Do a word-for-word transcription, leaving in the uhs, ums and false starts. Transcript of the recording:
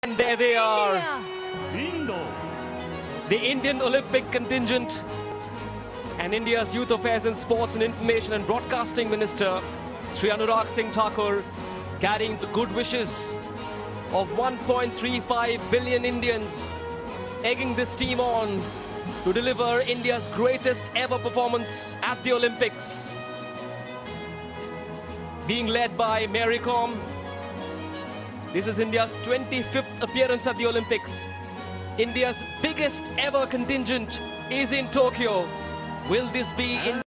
And there they are, Indo. the Indian Olympic contingent, and India's Youth Affairs and Sports and Information and Broadcasting Minister, Shri Anurag Singh Thakur, carrying the good wishes of one point three five billion Indians, egging this team on to deliver India's greatest ever performance at the Olympics. Being led by Mary Kom, this is India's twenty-fifth appearance at the Olympics. India's biggest ever contingent is in Tokyo. Will this be India's